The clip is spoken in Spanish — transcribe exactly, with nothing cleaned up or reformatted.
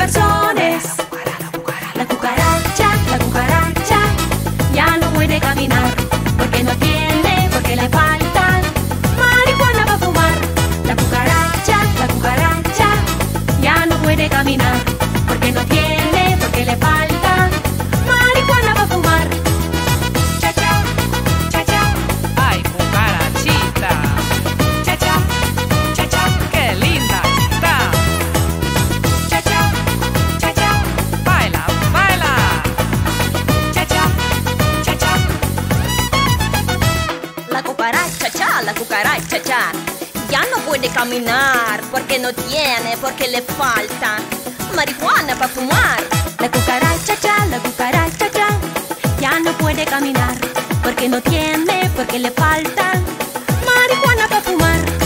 supersonics. La cucaracha, la cucaracha, ya no puede caminar, porque no tiene, porque le falta marihuana para fumar. La cucaracha, la cucaracha, ya no puede caminar, porque no tiene, porque le falta marihuana para fumar. Cha cha, cha cha. ¡Ay, cucarachita! Cha cha, cha cha. ¡Qué linda está! Cha cha, cha cha. ¡Baila, baila! Cha cha, cha cha. La cucaracha, cha, la cucaracha, cha, ya no puede caminar porque no tiene, porque le falta marihuana para fumar. La cucaracha, cha, la cucaracha, cha, ya no puede caminar, porque no tiene, porque le falta marihuana para fumar.